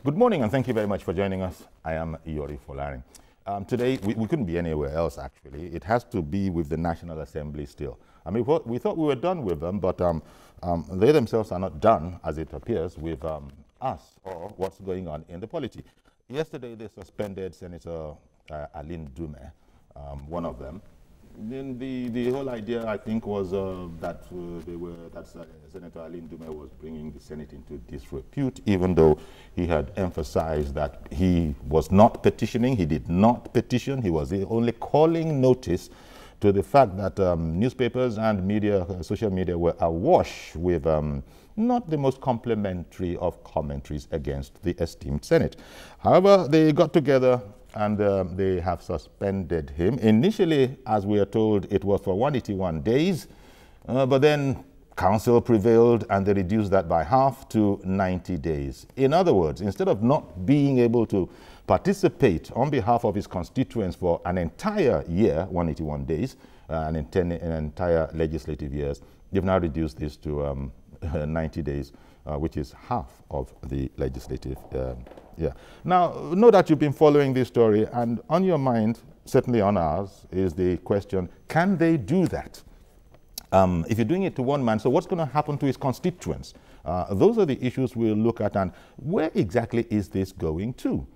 Good morning, and thank you very much for joining us. I am Iyori Folari. Today, we couldn't be anywhere else, actually. It has to be with the National Assembly still. I mean, we thought we were done with them, but they themselves are not done, as it appears, with us or what's going on in the polity. Yesterday, they suspended Senator Aline Dume, one of them. Then the whole idea, I think, was that Senator Aline Dume was bringing the Senate into disrepute, even though he had emphasized that he was not petitioning. He did not petition. He was only calling notice to the fact that newspapers and media, social media, were awash with not the most complimentary of commentaries against the esteemed Senate. However, they got together and they have suspended him. Initially, as we are told, it was for 181 days, but then council prevailed and they reduced that by half to 90 days. In other words, instead of not being able to participate on behalf of his constituents for an entire year, 181 days, an entire legislative years, they've now reduced this to 90 days, which is half of the legislative year. Now, know that you've been following this story, and on your mind, certainly on ours, is the question, can they do that? If you're doing it to one man, so what's going to happen to his constituents? Those are the issues we'll look at, and where exactly is this going to?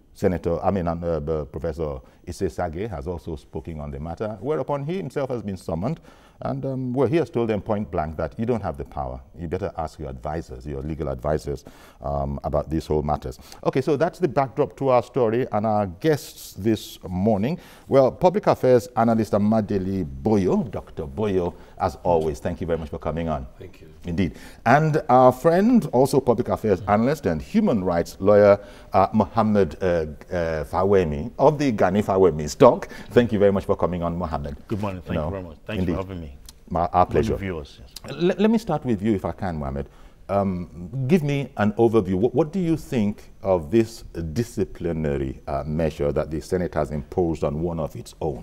Professor Isseh Sage has also spoken on the matter, whereupon he himself has been summoned, and he has told them point blank that you don't have the power. You better ask your advisors, your legal advisors, about these whole matters. Okay, so that's the backdrop to our story, and our guests this morning. Well, public affairs analyst Amadele Boyo, Dr. Boyo, as always, thank you very much for coming on. Thank you. Indeed. And our friend, also public affairs analyst and human rights lawyer, Mohammed Fawemi of the Gani Fawemi stock. Thank you very much for coming on, Mohammed. Good morning. Thank you very much. Thank you for having me. Our pleasure. Viewers, yes. Let me start with you, if I can, Mohammed. Give me an overview. What do you think of this disciplinary measure that the Senate has imposed on one of its own?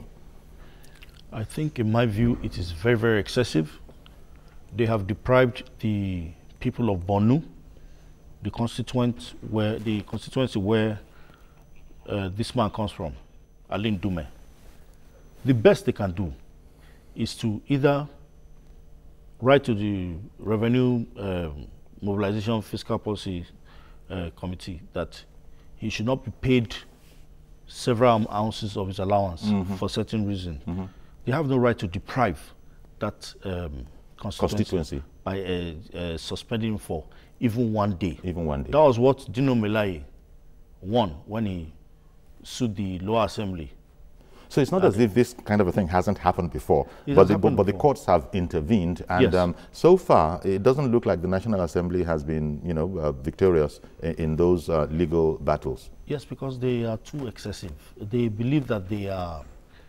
I think, in my view, it is very, very excessive. They have deprived the people of Borno, the constituency where this man comes from, Aline Dume. The best they can do is to either write to the Revenue Mobilization Fiscal Policy Committee that he should not be paid several ounces of his allowance for certain reason. They have no right to deprive that constituency by suspending him for even 1 day. Even 1 day. That was what Dino Melaye won when he sued the lower assembly. So it's not as if this kind of a thing hasn't happened before, but the courts have intervened, and yes. So far it doesn't look like the National Assembly has been, victorious in those legal battles. Yes, because they are too excessive. They believe that they are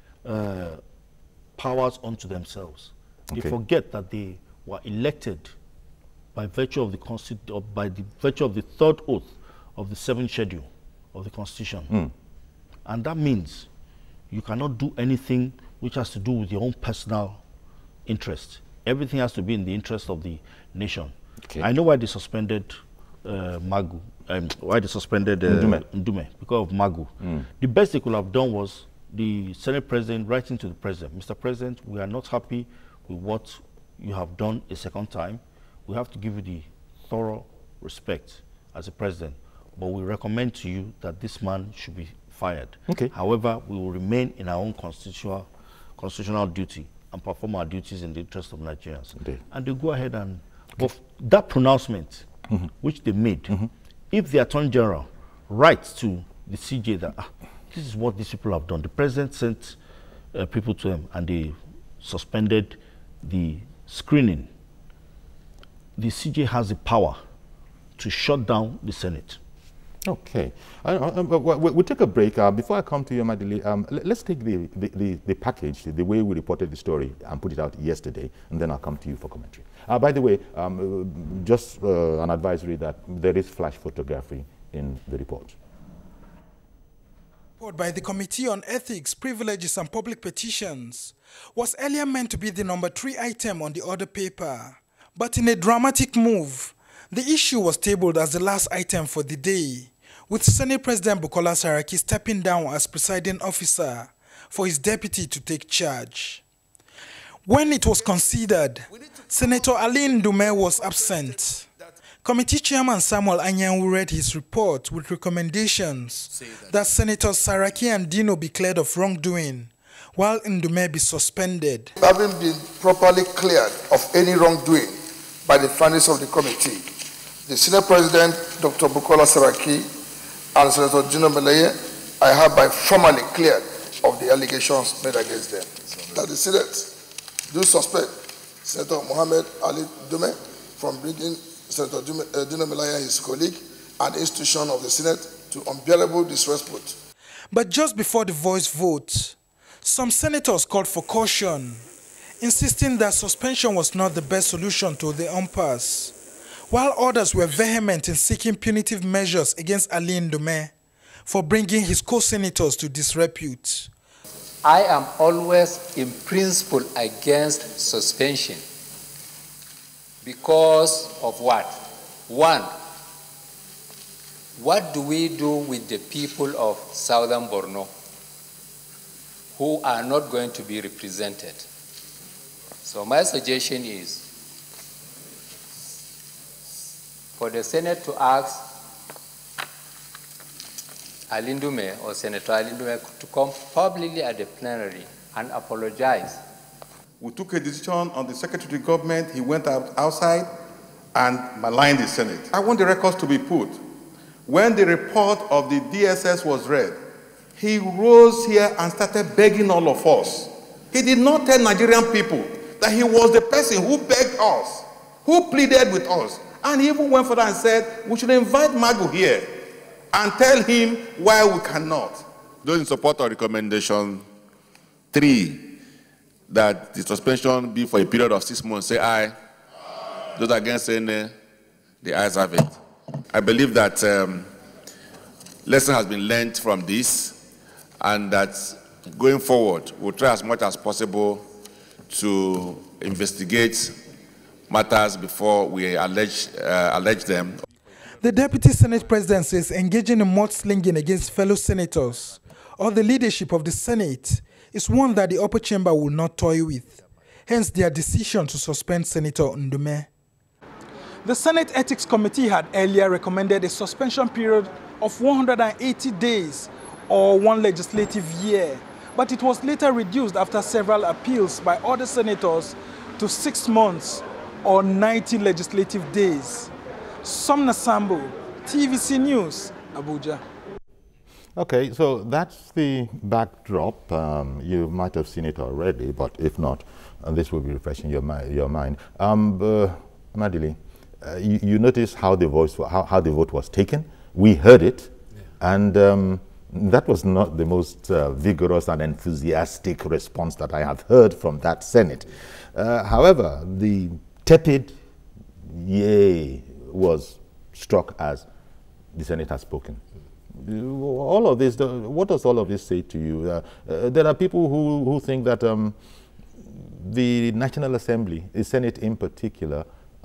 powers unto themselves. They forget that they were elected by virtue of the virtue of the third oath of the 7th schedule of the Constitution, and that means you cannot do anything which has to do with your own personal interest. Everything has to be in the interest of the nation. Okay. I know why they suspended Magu, why they suspended Ndume, because of Magu. The best they could have done was the Senate President writing to the President, Mr. President, we are not happy with what you have done a second time. We have to give you the thorough respect as a President, but we recommend to you that this man should be fired. Okay. However, we will remain in our own constitutional duty and perform our duties in the interest of Nigerians. Indeed. And they go ahead and, but that pronouncement which they made, if the Attorney General writes to the CJ that this is what these people have done, the President sent people to them and they suspended the screening, the CJ has the power to shut down the Senate. Okay. We'll take a break. Before I come to you, Amadele, let's take the package, the way we reported the story, and put it out yesterday, and then I'll come to you for commentary. By the way, just an advisory that there is flash photography in the report. Report by the Committee on Ethics, Privileges and Public Petitions was earlier meant to be the number 3 item on the order paper. But in a dramatic move, the issue was tabled as the last item for the day, with Senate President Bukola Saraki stepping down as presiding officer for his deputy to take charge. When it was considered, Senator Ali Ndume was absent. Committee Chairman Samuel Anyanwu read his report with recommendations that Senators Saraki and Dino be cleared of wrongdoing, while Ndume be suspended. Having been properly cleared of any wrongdoing by the findings of the committee, the Senate President, Dr. Bukola Saraki, and Senator Dino Melaye, I hereby formally cleared of the allegations made against them. That the Senate do suspend Senator Mohammed Ali Ndume from bringing Senator Dino Melaye and his colleague and the institution of the Senate to unbearable disrespect. But just before the voice vote, some senators called for caution, insisting that suspension was not the best solution to the impasse, while others were vehement in seeking punitive measures against Ali Ndume for bringing his co-senators to disrepute. I am always in principle against suspension because of what? One, what do we do with the people of Southern Borno who are not going to be represented? So my suggestion is for the Senate to ask Ali Ndume or Senator Ali Ndume to come publicly at the plenary and apologize. We took a decision on the Secretary of Government. He went outside and maligned the Senate. I want the records to be put. When the report of the DSS was read, he rose here and started begging all of us. He did not tell Nigerian people that he was the person who begged us, who pleaded with us. And he even went further and said, we should invite Magu here and tell him why we cannot. Those in support of recommendation 3, that the suspension be for a period of 6 months, say aye. Those against saying nay, the ayes have it. I believe that lesson has been learned from this, and that going forward, we'll try as much as possible to investigate matters before we allege them. The Deputy Senate President says engaging in mudslinging against fellow senators or the leadership of the Senate is one that the upper chamber will not toy with, hence their decision to suspend Senator Ndume. The Senate Ethics Committee had earlier recommended a suspension period of 180 days or 1 legislative year, but it was later reduced after several appeals by other senators to 6 months or 90 legislative days. Somna Sambo, TVC News, Abuja. Okay, so that's the backdrop. You might have seen it already, but if not, this will be refreshing your mind. Madili, you noticed how the vote was taken. We heard it, yeah. And that was not the most vigorous and enthusiastic response that I have heard from that Senate. However, the tepid yay was struck as the Senate has spoken. All of this, what does all of this say to you? There are people who think that the National Assembly, the Senate in particular,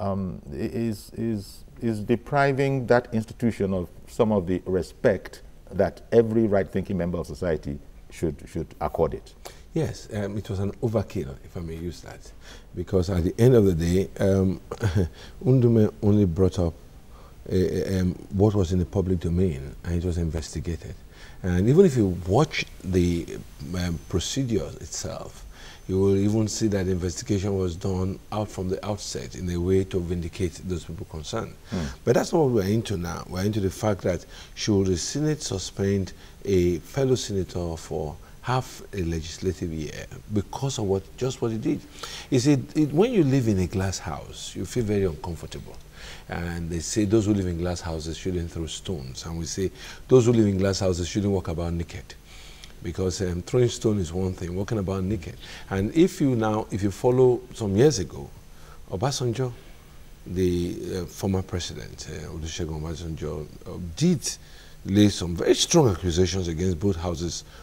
is depriving that institution of some of the respect that every right-thinking member of society should accord it. Yes, it was an overkill, if I may use that, because at the end of the day, Ndume only brought up what was in the public domain, and it was investigated. And even if you watch the procedure itself, you will even see that the investigation was done out from the outset in a way to vindicate those people concerned. But that's not what we're into now. We're into the fact that should the Senate suspend a fellow senator for half a legislative year because of just what he did. You see, when you live in a glass house, you feel very uncomfortable. And they say those who live in glass houses shouldn't throw stones. And we say those who live in glass houses shouldn't walk about naked. Because throwing stone is one thing, walking about naked. And if you follow some years ago, Obasanjo, the former president, Olusegun Obasanjo, did lay some very strong accusations against both houses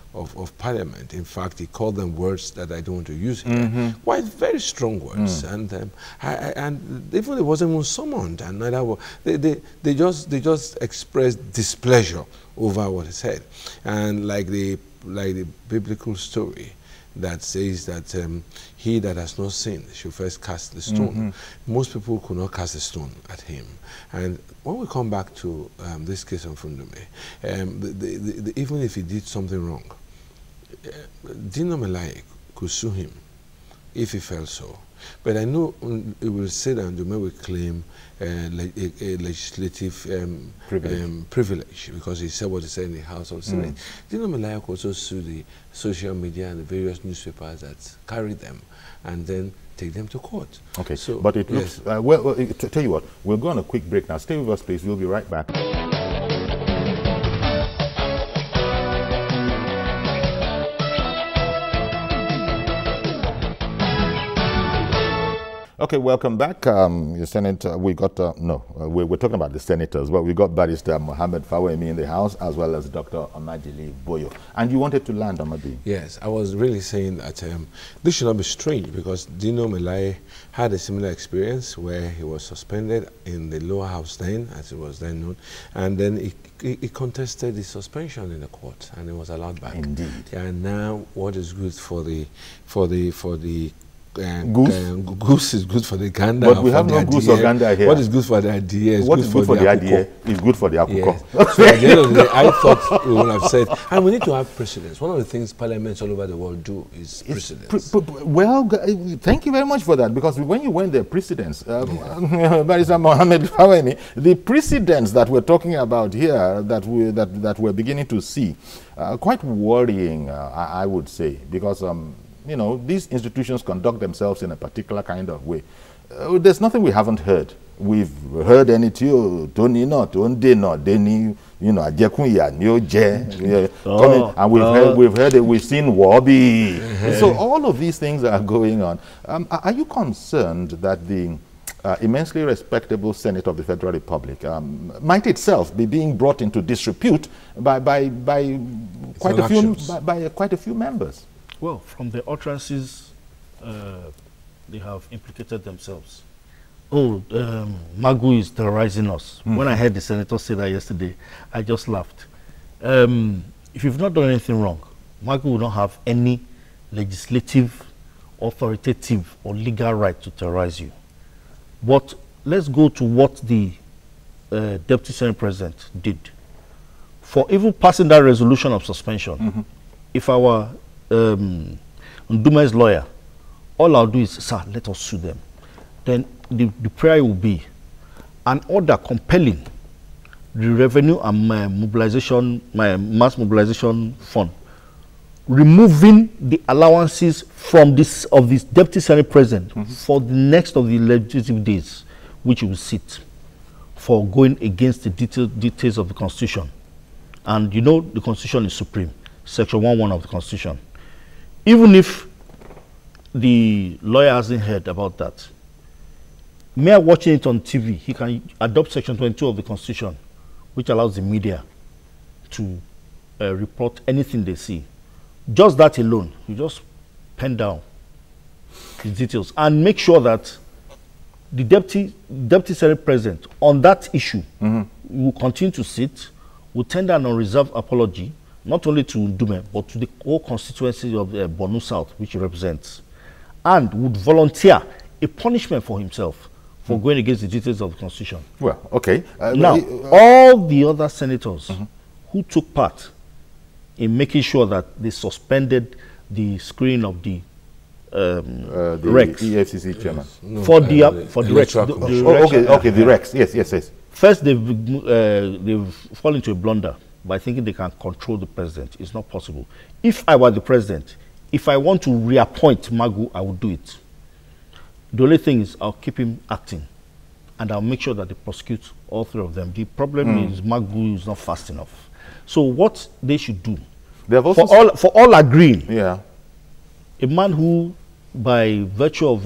of Parliament. In fact, he called them words that I don't want to use here. Quite very strong words, and even it wasn't even summoned, and neither were, they just expressed displeasure over what he said, and like the biblical story that says that he that has not sinned should first cast the stone. Most people could not cast a stone at him. And when we come back to this case of Fundume, even if he did something wrong, Dino Melaye could sue him if he felt so. But I know it will say that Ndume will claim a legislative privilege because he said what he said in the House of Senate. Dino Melaye could also sue the social media and the various newspapers that carry them and then take them to court. Okay, so, but it looks, well, tell you what, we'll go on a quick break now. Stay with us, please. We'll be right back. Okay, welcome back. The Senate, we got, we're talking about the senators, but we got Barrister Mohammed Fawemi in the House, as well as Dr. Amajili Boyo. And you wanted to land, Amadi? Yes, I was really saying that this should not be strange, because Dino Melaye had a similar experience where he was suspended in the lower house then, as it was then known, and then he contested the suspension in the court, and he was allowed back. Indeed. And now, what is good for the goose is good for the gander. But we have no goose or gander here. What is good for the idea is what is good for the idea is good for the akuko. Yes. So at the end of the day, I thought we would have said, and we need to have precedents. One of the things parliaments all over the world do is precedents. Well, thank you very much for that, because when you went there, precedents, Barrister Mohammed Fawemi, the precedents that we're talking about here, that we're beginning to see, quite worrying, I would say, because you know, these institutions conduct themselves in a particular kind of way. There's nothing we haven't heard. We've heard anything, Tony, not Tunde, not Denny, you know, Ajekunya, Nyoje, and we've heard it, we've seen Wabi. So all of these things are going on. Are you concerned that the immensely respectable Senate of the Federal Republic might itself be being brought into disrepute by quite a few members? Well, from the utterances, they have implicated themselves. Oh, Magu is terrorizing us. When I heard the senator say that yesterday, I just laughed. If you've not done anything wrong, Magu will not have any legislative, authoritative, or legal right to terrorize you. But let's go to what the Deputy Senate President did. For even passing that resolution of suspension, if our Ndume's lawyer, all I'll do is, sir, let us sue them. Then the prayer will be an order compelling the revenue and mass mobilization fund, removing the allowances from this Deputy Senate President for the next of the legislative days, which will sit for going against the details of the Constitution. And you know the Constitution is supreme, Section 1(1) of the Constitution. Even if the lawyer hasn't heard about that, mere watching it on TV, he can adopt Section 22 of the Constitution, which allows the media to report anything they see. Just that alone, you just pen down the details and make sure that the Deputy Senate President on that issue will continue to sit, will tender an unreserved apology, not only to Ndume, but to the whole constituency of Borno South, which he represents, and would volunteer a punishment for himself for going against the details of the Constitution. Well, okay. Now, all the other senators who took part in making sure that they suspended the screening of the Rex. EFCC chairman. No, for the Rex. The Rex. Yes. First, they've fallen into a blunder by thinking they can control the president. It's not possible. If I were the president, if I want to reappoint Magu, I would do it. The only thing is I'll keep him acting, and I'll make sure that they prosecute all three of them. The problem is Magu is not fast enough. So what they should do, for all agreeing, a man who, by virtue of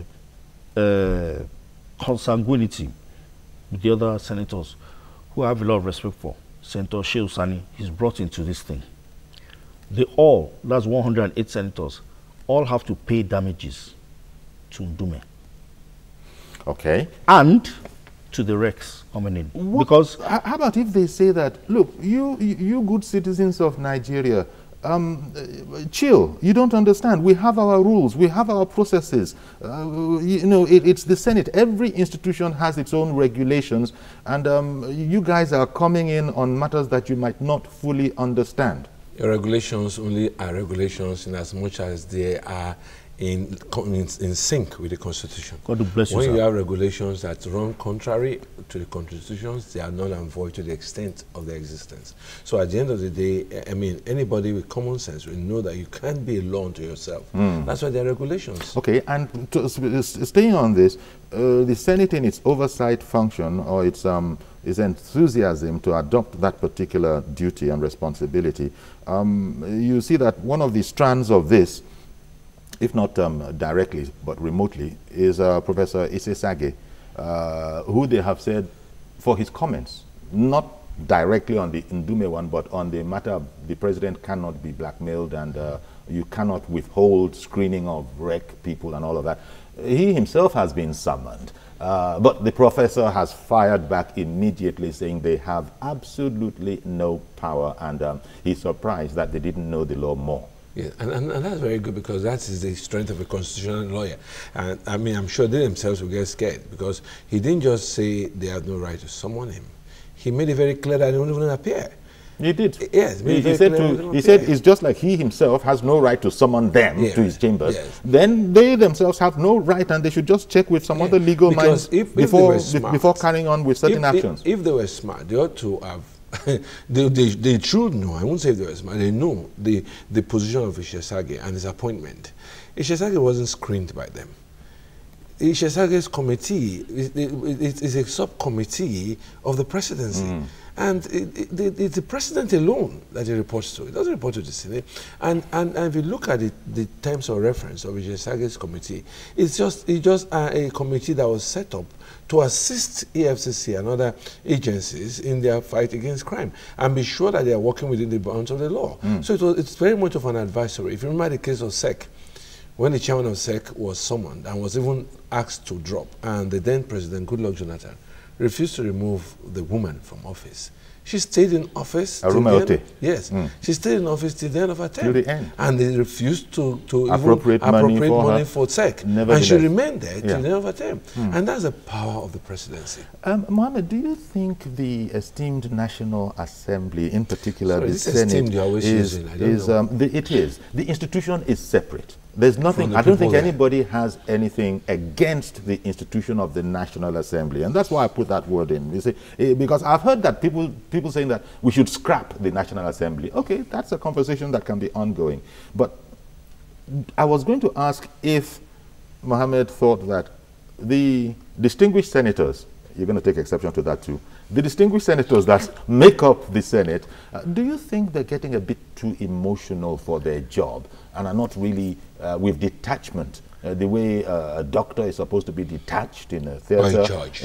consanguinity with the other senators, who I have a lot of respect for, Senator Shehu Sani, is brought into this thing. they all, that's 108 senators, all have to pay damages to Ndume. Okay. And to the Rex coming in. Because how about if they say that, look, you good citizens of Nigeria, chill, you don't understand. We have our rules, we have our processes. You know, it's the Senate. Every institution has its own regulations, and you guys are coming in on matters that you might not fully understand. Your regulations only are regulations in as much as they are in sync with the Constitution. God bless you, when sir. you have regulations that run contrary to the Constitutions, they are null and void to the extent of their existence. So at the end of the day, I mean, anybody with common sense will know that you can't be a law unto yourself. That's why there are regulations. Okay, and staying on this, the Senate in its oversight function or its enthusiasm to adopt that particular duty and responsibility, you see that one of the strands of this, if not directly but remotely, is Professor Isseh Sage, who they have said for his comments, not directly on the Ndume one, but on the matter the president cannot be blackmailed and you cannot withhold screening of REC people and all of that. He himself has been summoned, but the professor has fired back immediately saying they have absolutely no power, and he's surprised that they didn't know the law more. Yeah, and that's very good, because that is the strength of a constitutional lawyer. And I mean, I'm sure they themselves will get scared, because he didn't just say they have no right to summon him. He made it very clear that they don't even appear. He did. Yes. He said it's just like he himself has no right to summon them to his chambers. Yes. Then they themselves have no right, and they should just check with some other legal minds before carrying on with certain actions. If they were smart, they ought to have they should know. I won't say if they were smart. They know the position of Isseh Sage and his appointment. Isseh Sage wasn't screened by them. Isseh Sage's committee is a subcommittee of the presidency. And it's the president alone that he reports to. It doesn't report to the Senate. And if you look at the terms of reference of Isseh Sage's committee, it's just a committee that was set up to assist EFCC and other agencies in their fight against crime and be sure that they are working within the bounds of the law. So it's very much of an advisory. If you remember the case of SEC, when the chairman of SEC was summoned and was even asked to drop, and the then President Goodluck Jonathan refused to remove the woman from office. She stayed in office. Aruma Ote. Yes. She stayed in office till the end of her term. Till the end. And they refused to appropriate money for SEC. And she remained there till the end of her term. And that's the power of the presidency. Mohammed, do you think the esteemed National Assembly, in particular the Senate, esteemed you're always using, I don't know. It is. The institution is separate. There's nothing, I don't think anybody has anything against the institution of the National Assembly. And that's why I put that word in. You see, because I've heard that people saying that we should scrap the National Assembly. Okay, that's a conversation that can be ongoing. But I was going to ask if Mohammed thought that the distinguished senators, you're going to take exception to that too, the distinguished senators that make up the Senate, do you think they're getting a bit too emotional for their job and are not really with detachment, the way a doctor is supposed to be detached in a theater,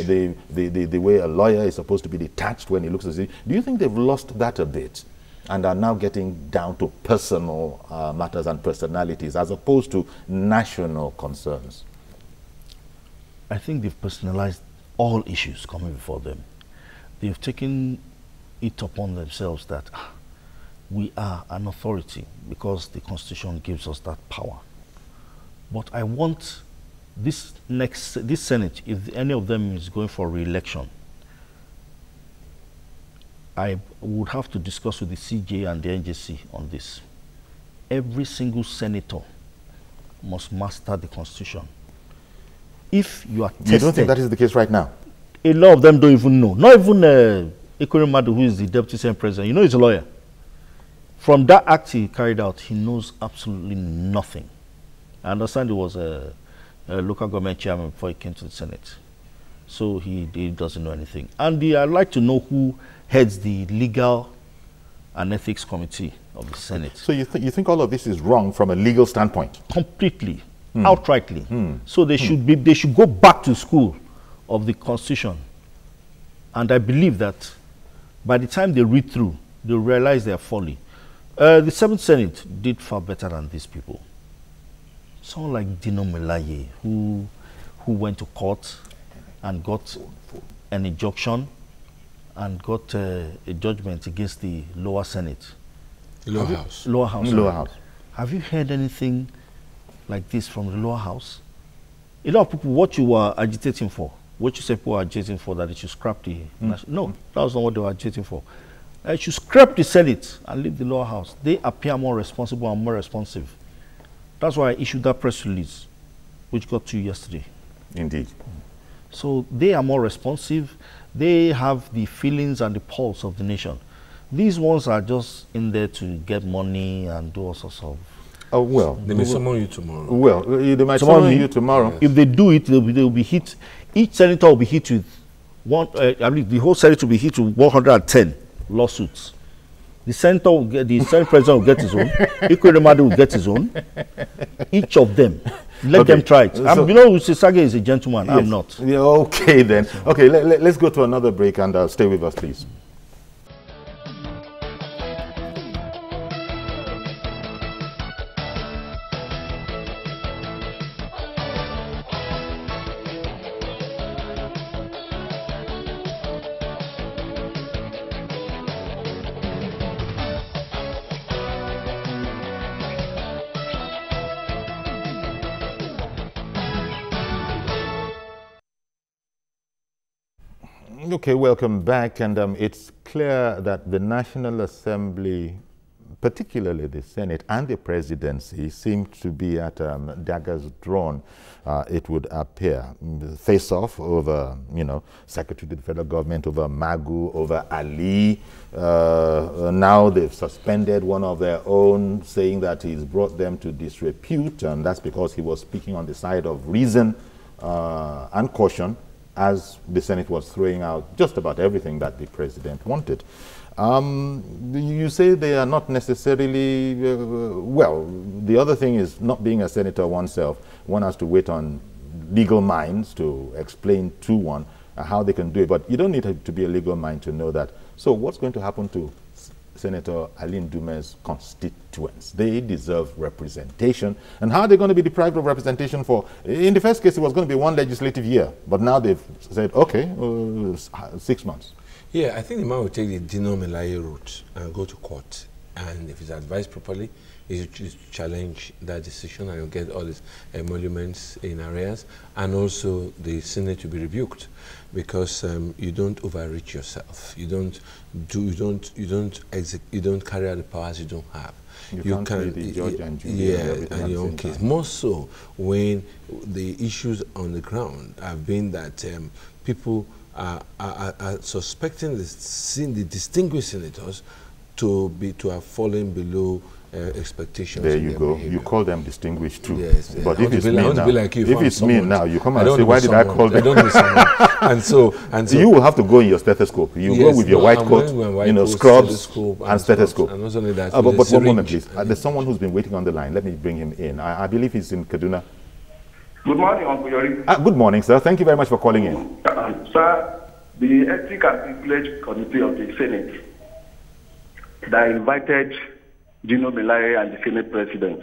the way a lawyer is supposed to be detached when he looks at it? Do you think they've lost that a bit and are now getting down to personal matters and personalities as opposed to national concerns? I think they've personalized all issues coming before them. They've taken it upon themselves that we are an authority because the Constitution gives us that power. But I want this Senate, if any of them is going for re-election, I would have to discuss with the CJ and the NJC on this. Every single senator must master the Constitution. If you are tested... You don't think that is the case right now? A lot of them don't even know. Not even Ekweremadu Madu, who is the Deputy Senate President. You know he's a lawyer. From that act he carried out, he knows absolutely nothing. I understand he was a local government chairman before he came to the Senate. So he doesn't know anything. And I'd like to know who heads the Legal and Ethics Committee of the Senate. So you think all of this is wrong from a legal standpoint? Completely, outrightly. So they should go back to school of the Constitution. And I believe that by the time they read through, they'll realize their folly. The 7th Senate did far better than these people. Someone like Dino Melaye, who went to court and got an injunction and got a judgment against the lower Senate. Lower house. Lower house. Lower house. Have you heard anything like this from the lower house? A lot of people, what you were agitating for, what you said people were agitating for, that they should scrap the... No, that was not what they were agitating for. They should scrap the Senate and leave the lower house. They appear more responsible and more responsive. That's why I issued that press release, which got to you yesterday. Indeed. So they are more responsive. They have the feelings and the pulse of the nation. These ones are just in there to get money and do all sorts of... Oh, well. They may summon you tomorrow. Well, they might summon you tomorrow. Yes. If they do it, they'll be hit. Each senator will be hit with one... I mean, the whole Senate will be hit with 110 lawsuits. The senator will get... The Senate president will get his own. Ikweremadu will get his own. Each of them. Let them try it. So, you know, Usisage is a gentleman. Yes. I'm not. Yeah, okay, then. Okay, let's go to another break and stay with us, please. Okay, welcome back, and it's clear that the National Assembly, particularly the Senate and the presidency, seem to be at daggers drawn, it would appear. Face-off over, you know, Secretary to the federal government, over Magu, over Ali. Now they've suspended one of their own, saying that he's brought them to disrepute, and that's because he was speaking on the side of reason and caution, as the Senate was throwing out just about everything that the president wanted. You say they are not necessarily, well, the other thing is not being a senator oneself. One has to wait on legal minds to explain to one how they can do it. But you don't need to be a legal mind to know that. So what's going to happen to Senator Ali Ndume's constituents? They deserve representation. And how are they going to be deprived of representation for? In the first case, it was going to be one legislative year. But now they've said, okay, 6 months. Yeah, I think the man will take the Dino Melaye route and go to court. And if it's advised properly, he should challenge that decision and you'll get all these emoluments in arrears. And also the Senate to be rebuked, because you don't overreach yourself. You don't carry out the powers you don't have. You can't be the judge and jury. Yeah, and your own case. More so when the issues on the ground have been that people are suspecting the distinguished senators to have fallen below expectations. There you go. Behavior. You call them distinguished too. Yes. But if it's me now, like if it's me now, you come and say, why did I call them? I don't know and so you will have to go in your stethoscope. You go with your white coat, you know, scrubs and stethoscope. And not only that, but one moment, please. There's someone who's been waiting on the line. Let me bring him in. I believe he's in Kaduna. Good morning, Uncle Yori. Good morning, sir. Thank you very much for calling in. Sir, the Ethics and Privilege Committee of the Senate that invited Dino Melaye and the Senate President.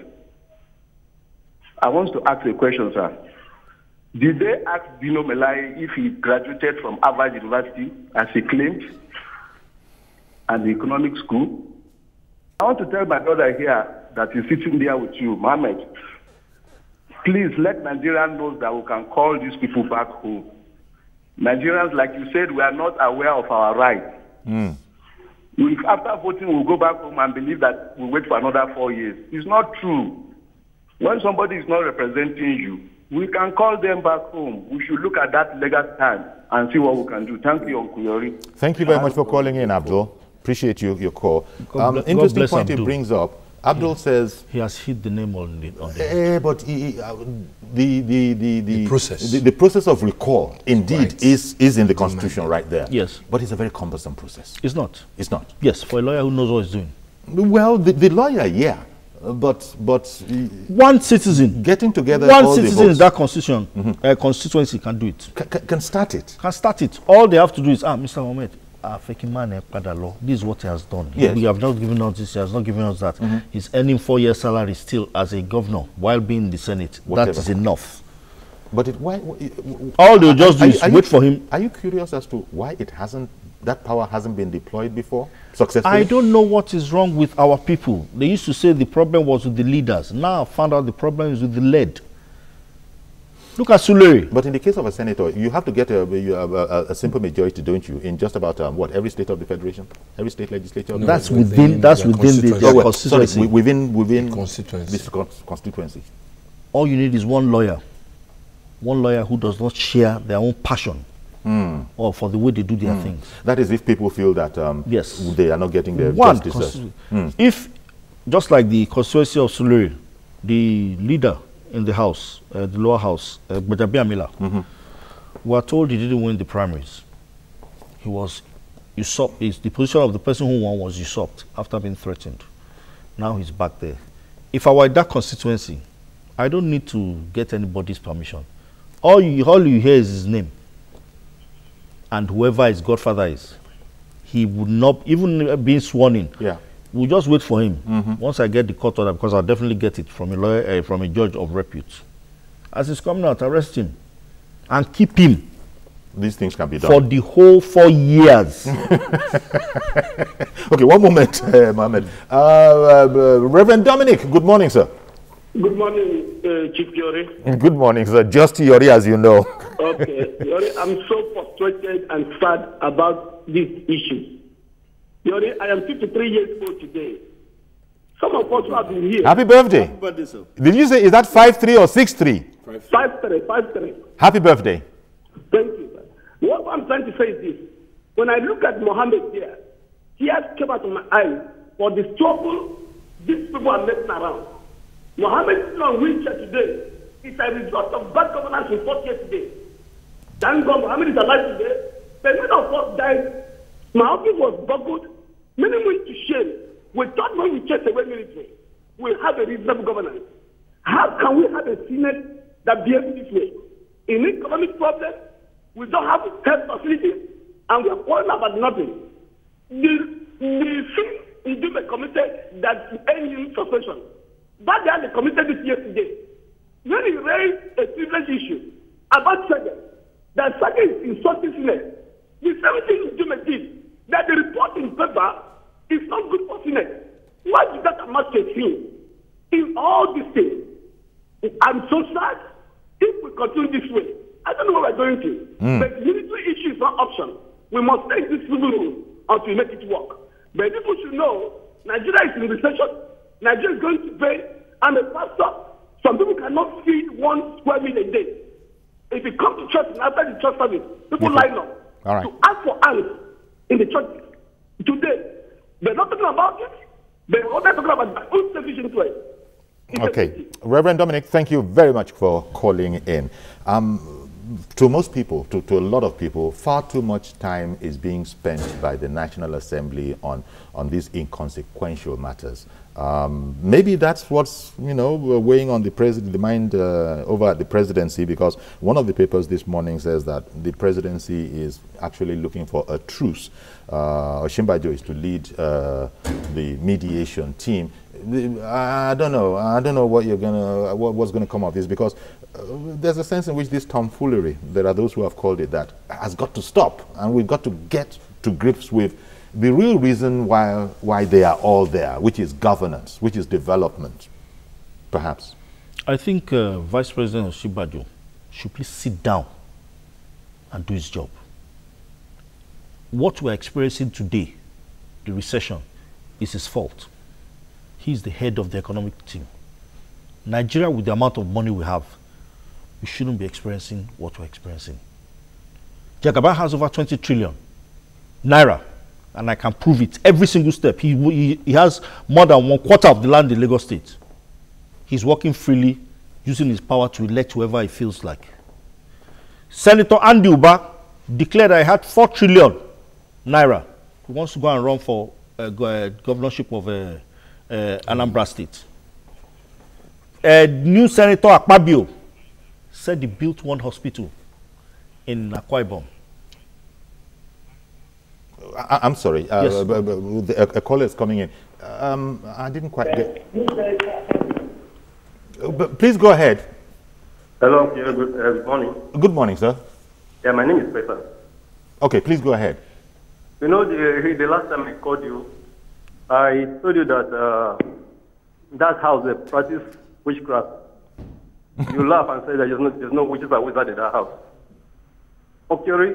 I want to ask a question, sir. Did they ask Dino Melaye if he graduated from Harvard University, as he claimed, and the economic school? I want to tell my brother here that is sitting there with you, Mohammed, please let Nigerians know that we can call these people back home. Nigerians, like you said, we are not aware of our rights. If after voting we'll go back home and believe that we'll wait for another 4 years. It's not true. When somebody is not representing you, we can call them back home. We should look at that legal stand and see what we can do. Thank you, Uncle Yori. Thank you very much for calling in, Abdul. Appreciate your call. Interesting point he brings up. Abdul says he has hit the name on the but the process of recall indeed is in the Constitution right there. Yes, but it's a very cumbersome process. It's not. It's not. Yes, for a lawyer who knows what he's doing. Well, the lawyer, yeah, but one citizen getting together, one citizen in that constituency can do it. Can start it. Can start it. All they have to do is Mr. Mohammed, This is what he has done. Yes. We have not given us this, he has not given us that. He's earning 4-year salary still as a governor while being in the Senate. Whatever. That is enough. But all they'll just do is wait for him. Are you curious as to why that power hasn't been deployed before successfully? I don't know what is wrong with our people. They used to say the problem was with the leaders. Now I found out the problem is with the lead. Look at Sulere. But in the case of a senator, you have to get a simple majority, don't you? In just about every state of the federation, every state legislature. No, that's within the constituency. Sorry, within constituency. This constituency. All you need is one lawyer who does not share their own passion or for the way they do their things. That is, if people feel that yes, they are not getting their justice. If, just like the constituency of Sulere, the leader in the house, the lower house, Gbajabiamila Miller, were told he didn't win the primaries. He was usurped. The position of the person who won was usurped after being threatened. Now he's back there. If I were in that constituency, I don't need to get anybody's permission. All you hear is his name. And whoever his godfather is, he would not, even being sworn in, we'll just wait for him. Once I get the court order, because I'll definitely get it from a lawyer, from a judge of repute. As he's coming out, arrest him and keep him. These things can be done for the whole 4 years. Okay, one moment, Mohammed. Reverend Dominic, good morning, sir. Good morning, Chief Yori. Good morning, sir. Just Yori, as you know. Okay, Yori, I'm so frustrated and sad about this issue. Yori, I am 53 years old today. Some of us who have been here. Happy birthday. Happy birthday, sir. Did you say, is that 5'3" or 6'3"? 5'3". Happy birthday. Thank you, sir. What I'm trying to say is this. When I look at Mohammed here, tears came out of my eyes for the struggle these people are making around. Mohammed is on wheelchair today. It's a result of bad governance in 4 years today. Thank God Mohammed is alive today. But many of us died. My office was buckled. Many went to shame. We thought when we chased away military, we'll have a reasonable governance. How can we have a Senate that behaves this way? In economic problem, we don't have health facilities, and we are calling about nothing. The thing he did committed that ending suspension. That they committed this yesterday. When he raised a privilege issue about Sege, that Sege is insulting Senate, the same thing Ndume did, that the report in paper is not good for Senate. Why did that amount to a thing? In all these things, I'm so sad. If we continue this way, I don't know where we're going to. But the military issue is not option. We must take this civil rule until we make it work. But people should know Nigeria is in recession. Nigeria is going to pay. And a pastor, some people cannot feed 1 square meal a day. If you come to church and after the church service, people line up to ask for hands in the church today. They're not talking about it. They're only talking about the insufficient way. Okay. Reverend Dominic, thank you very much for calling in. To most people, to a lot of people, far too much time is being spent by the National Assembly on these inconsequential matters. Maybe that's what's weighing on the mind over at the presidency, because one of the papers this morning says that the presidency is actually looking for a truce. Osinbajo is to lead the mediation team. I don't know what's gonna come of this, because there's a sense in which this tomfoolery, there are those who have called it that, has got to stop, and we've got to get to grips with the real reason why they are all there, which is governance, which is development, perhaps. I think Vice President Osinbajo should please sit down and do his job. What we're experiencing today, the recession, is his fault. He's the head of the economic team. Nigeria, with the amount of money we have, we shouldn't be experiencing what we're experiencing. Jagaban has over 20 trillion naira, and I can prove it every single step. He has more than 1/4 of the land in Lagos State. He's working freely, using his power to elect whoever he feels like. Senator Andy Uba declared I had 4 trillion naira. He wants to go and run for governorship of Anambra State. New Senator Akpabio said he built 1 hospital in Akwa Ibom. I'm sorry. Yes. A caller is coming in. I didn't quite get. But please go ahead. Hello. Yeah, good morning. Good morning, sir. Yeah, my name is Peter. Okay, please go ahead. You know, the last time I called you, I told you that that house they practice witchcraft. You laugh and say that there's no witches or wizards in that house. Okay,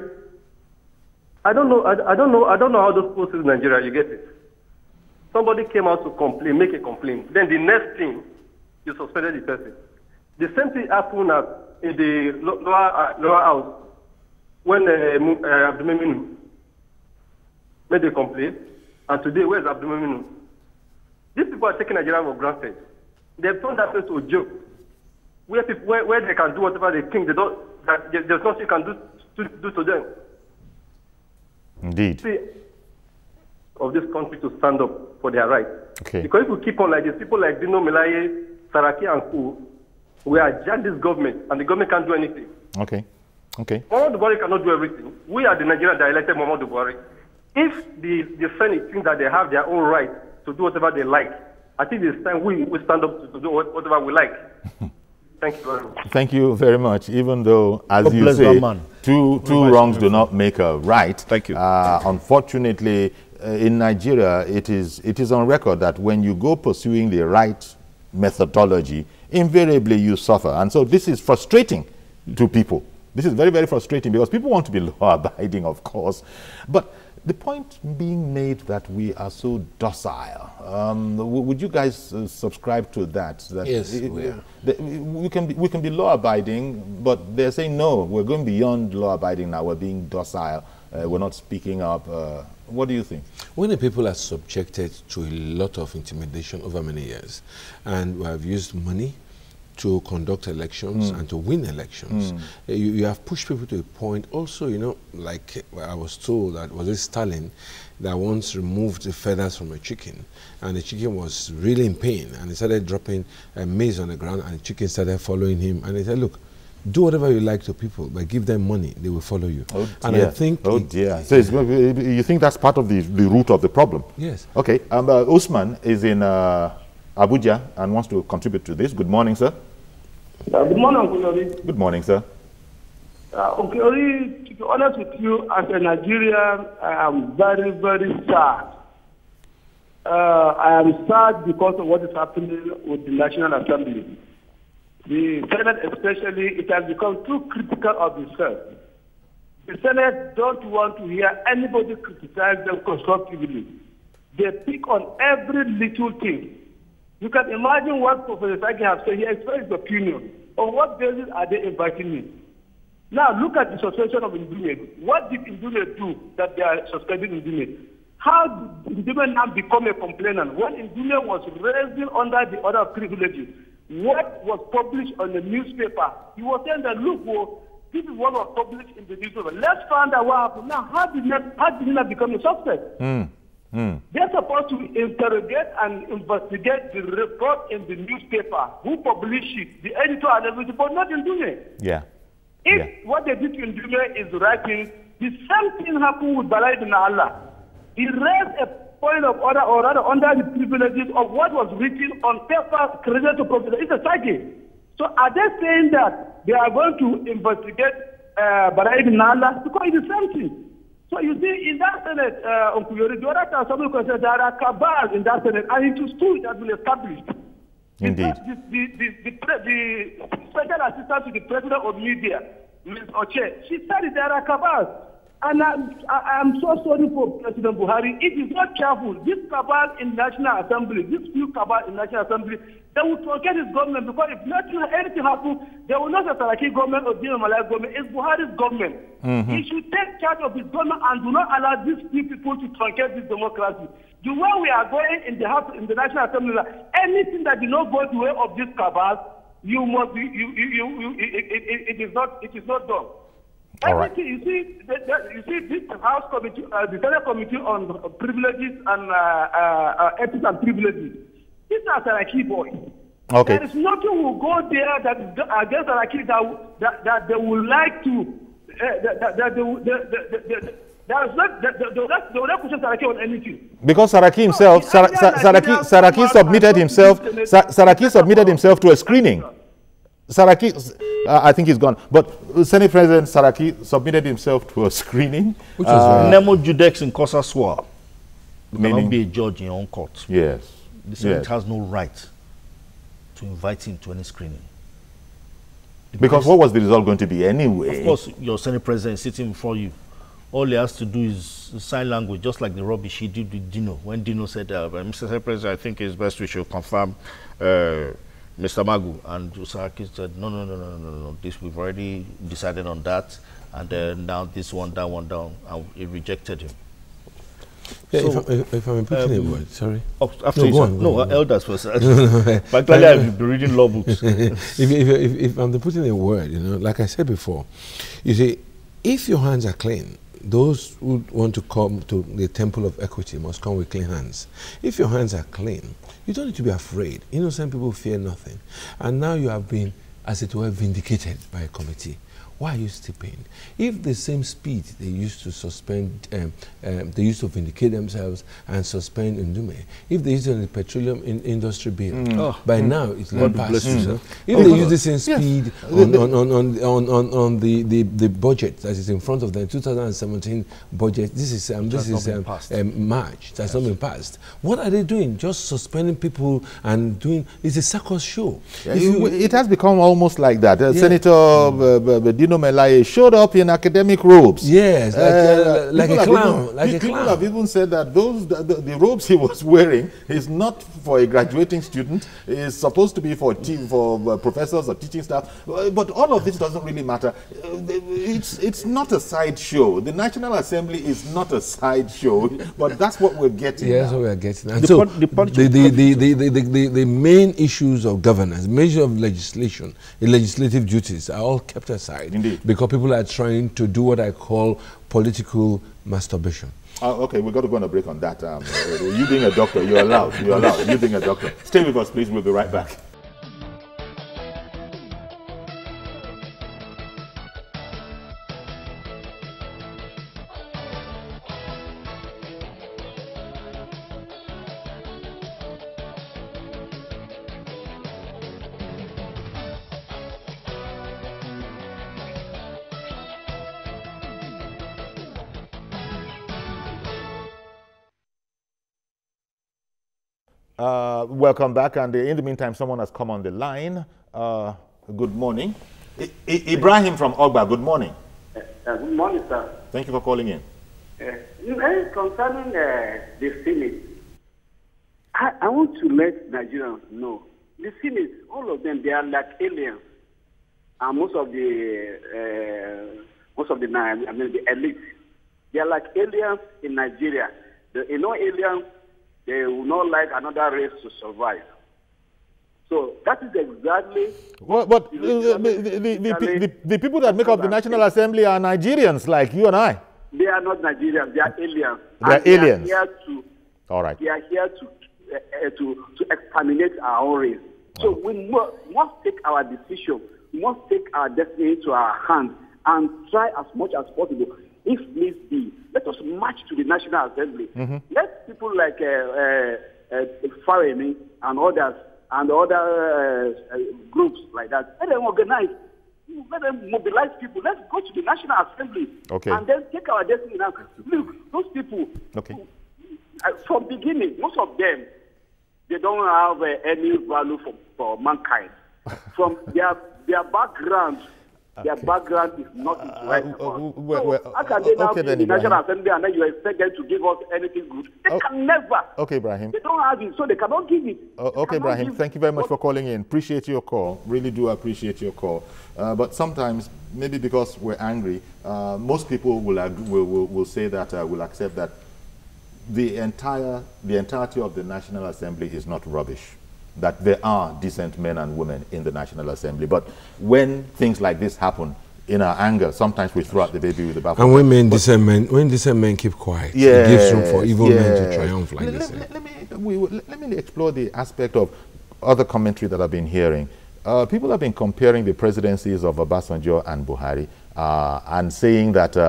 I don't know how those posts in Nigeria, you get it. Somebody came out to complain, make a complaint. Then the next thing, you suspended the person. The same thing happened in the lower house when Abdulmiminu made a complaint. And today, where's Abdulmiminu? These people are taking Nigeria for granted. They've turned that place to a joke, where they can do whatever they think. There's nothing you can do to them. Indeed. See, of this country to stand up for their rights. Okay. Because if we keep on like this, people like Dino Melaye, Saraki and Co, we are just this government, and the government can't do anything. Okay. Okay. Muhammadu Buhari cannot do everything. We are the Nigerians that elected Muhammadu Buhari. If the Senate thinks that they have their own right to do whatever they like, I think it's time we stand up to do whatever we like. Thank you very much. Thank you very much. Even though, as God you say, two wrongs do not make a right. Thank you. Unfortunately, in Nigeria, it is on record that when you go pursuing the right methodology, invariably you suffer. And so this is frustrating to people. This is very, very frustrating because people want to be law-abiding, of course. But the point being made that we are so docile, would you guys subscribe to that? Yes, we are. We can be law-abiding, but they're saying, no, we're going beyond law-abiding now. We're being docile. We're not speaking up. What do you think? When the people are subjected to a lot of intimidation over many years, and we have used money to conduct elections and to win elections, you have pushed people to a point. Also, you know, like I was told that was it Stalin that once removed the feathers from a chicken, and the chicken was really in pain, and he started dropping maize on the ground, and the chicken started following him, and he said, look, do whatever you like to people, but give them money, they will follow you. Oh dear. And I think so you think that's part of the root of the problem? Yes. Okay. Usman is in Abuja and wants to contribute to this. Good morning, sir. Good morning, Uncle Yori. Good morning, sir. Uncle Yori, to be honest with you, as a Nigerian, I am very, very sad. I am sad because of what is happening with the National Assembly. The Senate especially, it has become too critical of itself. The Senate don't want to hear anybody criticize them constructively. They pick on every little thing. You can imagine what Professor Sagi has said. He expressed his opinion. On what basis are they inviting me? Now look at the suspension of Ndume. What did Ndume do that they are suspending Ndume? How did Ndume now become a complainant? When Ndume was raising under the order of privileges, what was published on the newspaper, he was saying that, look, well, this is what was published in the newspaper. Let's find out what happened. Now, how did he not become a suspect? They're supposed to interrogate and investigate the report in the newspaper. Who published it? The editor and everything, but not in Ndume. Yeah. If what they did in Ndume is writing, the same thing happened with Bala ibn Allah. He raised a point of order, or rather under the privileges of what was written on paper credited to Professor Issa Sagi. So are they saying that they are going to investigate Bala ibn Allah? Because it's the same thing. So you see, in that Senate, Uncle Yori, the other time somebody considered there are cabals in that Senate, and it is true it has been established. Indeed. The special assistant to the president of media, Ms. Oche, she said it, there are cabals. And I'm so sorry for President Buhari. It is not careful. This cabal in National Assembly, this few cabal in National Assembly, they will forget his government, because if anything happens, they will not say Saraki government or Dino Malaya government. It's Buhari's government. He should take charge of his government and do not allow these few people to truncate this democracy. The way we are going in the House, in the National Assembly, anything that did not go the way of this cabal, you must be, it is not done. All right. You see, this House Committee, the Senate Committee on Privileges and Ethics and Privileges, these are Saraki boys. Okay. There is nothing will go there that is against Saraki that they would like to. There is not, they will not question Saraki on anything. Because Saraki himself, Saraki submitted himself, Saraki submitted himself to a screening. Saraki, I think he's gone, but Senate President Saraki submitted himself to a screening. Which was Nemo Judex in Kosa Swa. You Meaning? cannot be a judge in your own court. Yes. The Senate Yes. has no right to invite him to any screening. Because what was the result going to be anyway? Of course, your Senate President is sitting before you. All he has to do is sign language, just like the rubbish he did with Dino. When Dino said, Mr. Senate President, I think it's best we should confirm Mr. Magu. And Saraki said, no, this we've already decided on that. And now this one, that one down. And he rejected him. Yeah, So, if I'm putting a word, sorry. After No, go on, go on. elders first. No. Particularly, I've been reading law books. if I'm putting a word, like I said before, you see, if your hands are clean, those who want to come to the temple of equity must come with clean hands. If your hands are clean, you don't need to be afraid. Innocent people fear nothing. And now you have been, as it were, vindicated by a committee. Why are you still paying? If the same speed they used to suspend, they used to vindicate themselves and suspend Ndume, if they used it on the petroleum industry bill, by now it's not passed. If they use the same speed on the budget that is in front of them, 2017 budget, this is March, that's not been passed. What are they doing? Just suspending people and doing, it's a circus show. Yeah, it has become almost like that. Senator Dino Melaye showed up in academic robes. Yes, like a clown. People have even said that the robes he was wearing is not for a graduating student. It's supposed to be for professors or teaching staff. But all of this doesn't really matter. It's not a sideshow. The National Assembly is not a sideshow. But that's what we're getting. Yes, what we're getting. And so the main issues of governance, measure of legislation, the legislative duties are all kept aside. Indeed. Because people are trying to do what I call political masturbation. Okay, we've got to go on a break on that. You being a doctor, you're allowed. You're allowed. You being a doctor. Stay with us, please. We'll be right back. Welcome back, and in the meantime, someone has come on the line. Good morning. Ibrahim from Ogba, good morning. Good morning, sir. Thank you for calling in. Concerning the Senate, I want to let Nigerians know, the Senate, all of them, they are like aliens. And most of the elite, they are like aliens in Nigeria. Aliens, they will not like another race to survive. So that is exactly... But the people that make up the National Assembly are Nigerians like you and I. They are not Nigerians, they are aliens. They are aliens. They are here to, all right. They are here to exterminate our own race. So we must take our decision, we must take our destiny into our hands and try as much as possible. If needs be, let us march to the National Assembly. Let people like Faremi and others and other groups like that, let them organize, let them mobilize people. Let's go to the National Assembly and then take our destiny now. Look, those people, from beginning, most of them, they don't have any value for mankind. From their background, their background is not right. So how can they now be in the National Assembly and then you expect them to give us anything good? They can never. Okay, Ibrahim. They don't have it, so they cannot give it. Okay, Ibrahim, thank you very much for calling in. Appreciate your call. Really do appreciate your call. But sometimes, maybe because we're angry, most people will say that, will accept that the entirety of the National Assembly is not rubbish. That there are decent men and women in the National Assembly. But when things like this happen, in our anger, sometimes we throw out the baby with the bathwater. And when decent men keep quiet, it gives room for evil men to triumph like this. Let me explore the aspect of other commentary that I've been hearing. People have been comparing the presidencies of Obasanjo and Buhari and saying that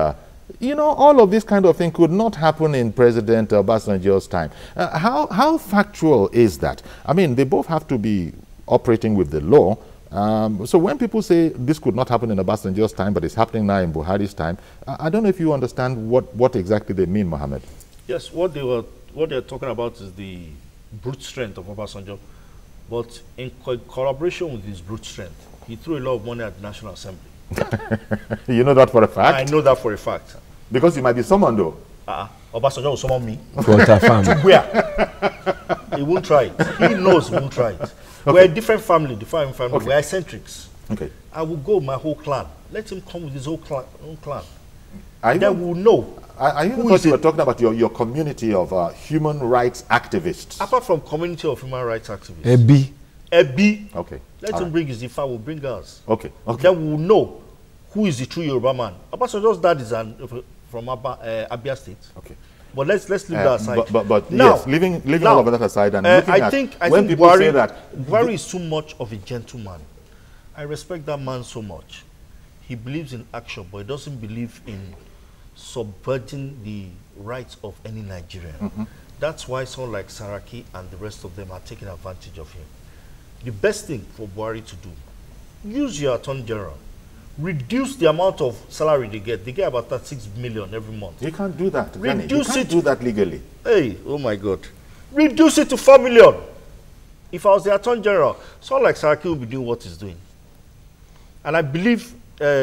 You know, all of this kind of thing could not happen in President Obasanjo's time. How factual is that? I mean, they both have to be operating with the law. So when people say this could not happen in Obasanjo's time, but it's happening now in Buhari's time, I don't know if you understand what exactly they mean, Mohammed. Yes, what they're talking about is the brute strength of Obasanjo, but in collaboration with his brute strength, he threw a lot of money at the National Assembly. You know that for a fact? I know that for a fact. Because you might be summoned, though. Obasanjo will summon me. To where? He won't try it. He knows he won't try it. Okay. We're a different family, different family. Okay. We're eccentrics. Okay. I will go my whole clan. Let him come with his own clan. Then we'll know. I even thought you were talking about your community of human rights activists. Apart from community of human rights activists. Ebi. Okay. Let him bring his Ifa, we'll bring ours. Okay. Okay. Then we'll know who is the true Yoruba man. Obasanjo's dad is from Abia State. Okay. But let's leave that aside. But now, yes, leaving all of that aside and looking I think when people Buhari, say that Buhari is too much of a gentleman. I respect that man so much. He believes in action, but he doesn't believe in subverting the rights of any Nigerian. That's why someone like Saraki and the rest of them are taking advantage of him. The best thing for Buhari to do, use your Attorney General. Reduce the amount of salary they get. They get about 36 million every month. You can't do that. Reduce you can't do that legally. Hey, oh my God. Reduce it to 4 million. If I was the Attorney General, someone like Saraki will be doing what he's doing. And I believe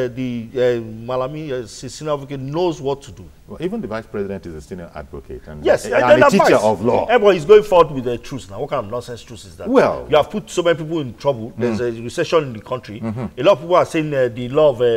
Malami, senior advocate, knows what to do. Well, even the Vice President is a senior advocate and, yes, and a teacher of law. Everybody is going forward with the truth now. What kind of nonsense truth is that? Well, you have put so many people in trouble. There's a recession in the country. A lot of people are saying the law of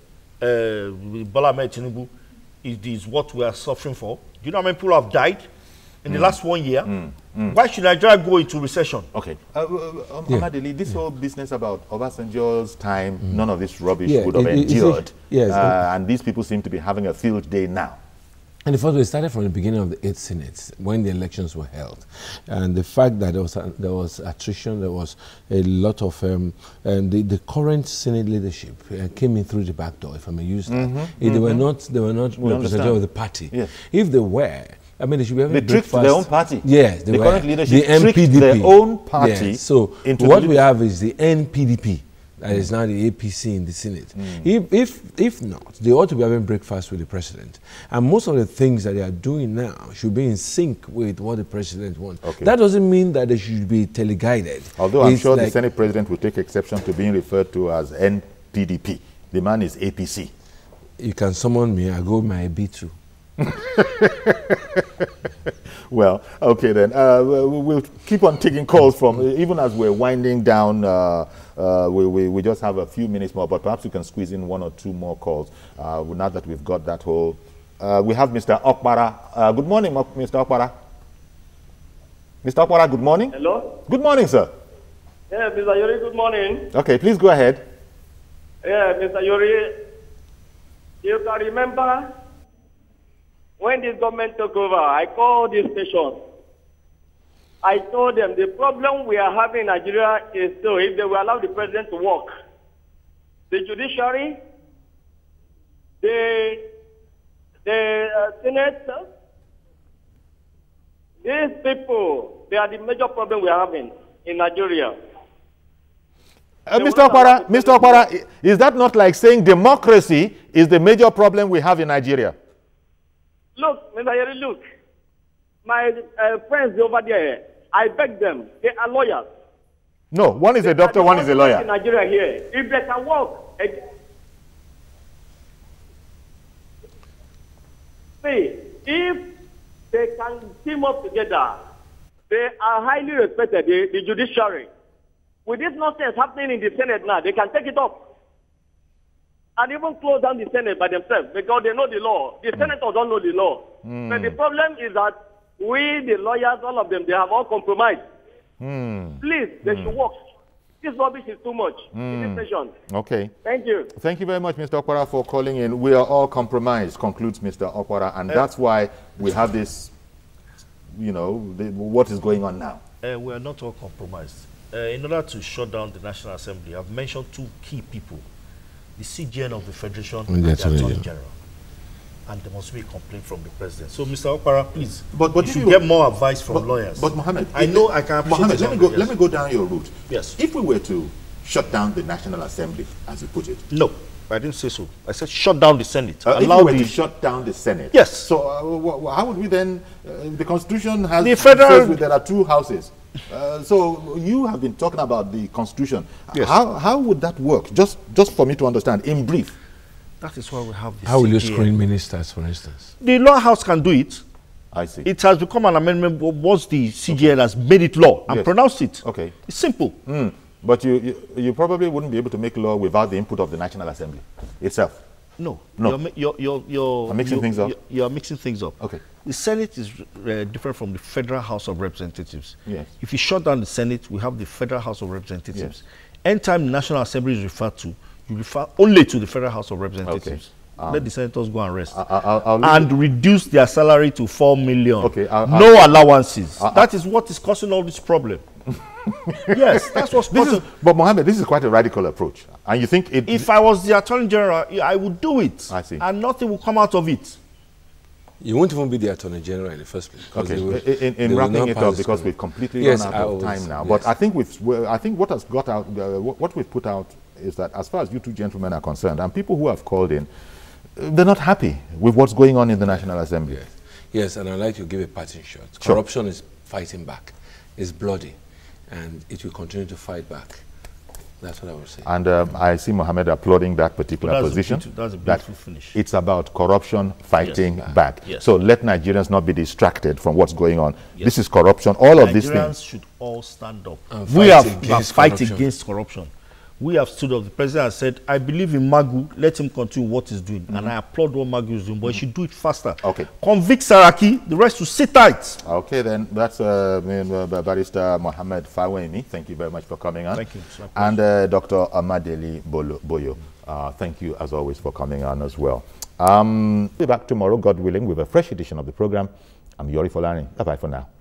Bola Ahmed Tinubu is what we are suffering for. Do you know how many people have died in the last 1 year? Why should Nigeria go into recession? Okay. Amadeli, this whole business about Obasanjo's time, none of this rubbish would have endured. And these people seem to be having a field day now. And the first, we started from the beginning of the 8th Senate, when the elections were held. And the fact that there was attrition, there was a lot of, the current Senate leadership came in through the back door, if I may use that. They were not representative of the party. Yes. If they were, I mean, they should be having tricked their own party. Yes, the current leadership the NPDP. Their own party. Yes. So what we have is the NPDP. That is now the APC in the Senate. If not, they ought to be having breakfast with the president. And most of the things that they are doing now should be in sync with what the president wants. Okay. That doesn't mean that they should be teleguided. Although I'm sure the Senate president will take exception to being referred to as NPDP. The man is APC. You can summon me, I go my AB too. Well, okay then. We'll keep on taking calls from, even as we're winding down, we just have a few minutes more, but perhaps we can squeeze in 1 or 2 more calls now that we've got that whole... we have Mr. Okpara. Good morning, Mr. Okpara. Mr. Okpara, good morning. Hello? Good morning, sir. Yeah, Mr. Yori, good morning. Okay, please go ahead. Yeah, Mr. Yori, you can remember when this government took over, I called this station. I told them the problem we are having in Nigeria is so if they will allow the president to work, the judiciary, the Senate, these people, they are the major problem we are having in Nigeria. Mr. Okpara, is that not like saying democracy is the major problem we have in Nigeria? Look, Mr. Yeri, look. My friends over there, I beg them. They are lawyers. No, one is a doctor, one is a lawyer. In Nigeria here, if they can work, see, if they can team up together, they are highly respected, the judiciary. With this nonsense happening in the Senate now, they can take it up. And even close down the Senate by themselves because they know the law. The senators don't know the law. But the problem is that we, the lawyers, all of them, they have all compromised. Please, they should work. This rubbish is too much in this nation. Okay. Thank you. Thank you very much, Mr. Okpara, for calling in. We are all compromised, concludes Mr. Okpara, and that's why we have this, you know, what is going on now. We are not all compromised. In order to shut down the National Assembly, I've mentioned 2 key people. The CGN of the Federation and the Attorney General. and there must be a complaint from the president. So, Mr. Okpara, please, but you should get more advice from lawyers. But Mohammed, I know I can appreciate Mohammed, let me go down your route. Yes. If we were to shut down the National Assembly, as you put it. No, I didn't say so. I said shut down the Senate. If we were to shut down the Senate. Yes. So how would we then? The Constitution has the federal. There are 2 houses. So you have been talking about the Constitution. Yes. How would that work? Just for me to understand, in brief. That is why we have the How will you screen ministers, for instance? The law house can do it. I see. It has become an amendment once the CGN has made it law and pronounced it. Okay. It's simple. But you probably wouldn't be able to make law without the input of the National Assembly itself. No. You're mixing things up. You're mixing things up. Okay. The Senate is different from the Federal House of Representatives. Yes. If you shut down the Senate, we have the Federal House of Representatives. Yes. Anytime the National Assembly is referred to, you refer only to the Federal House of Representatives. Okay. Let the senators go and rest. I'll reduce their salary to 4 million. Okay. No allowances. That is what is causing all this problem. Yes, that's what's causing. But Mohammed, this is quite a radical approach. And you think it... If I was the Attorney General, I would do it. I see. And nothing will come out of it. You won't even be the Attorney General in the first place. Okay. In wrapping it up, because we've completely run out of time now. But I think what has got out, what we've put out is that as far as you 2 gentlemen are concerned, and people who have called in, they're not happy with what's going on in the National Assembly. Yes, and I'd like to give a parting shot. Corruption is fighting back. It's bloody, and it will continue to fight back. That's what I would say. And I see Mohammed applauding that particular position. That's a beautiful finish. It's about corruption fighting back. Yes. So let Nigerians not be distracted from what's going on. Yes. This is corruption. All of these things. Nigerians should all stand up. We have fight against corruption. We have stood up. The president has said, I believe in Magu, let him continue what he's doing. And I applaud what Magu is doing, but he should do it faster. Okay. Convict Saraki, the rest will sit tight. Okay, then that's Barrister Mohammed Fawemi. Thank you very much for coming on. Thank you. And Dr. Amadeli Boyo. Thank you, as always, for coming on as well. We'll be back tomorrow, God willing, with a fresh edition of the program. I'm Yori Folani. Bye-bye for now.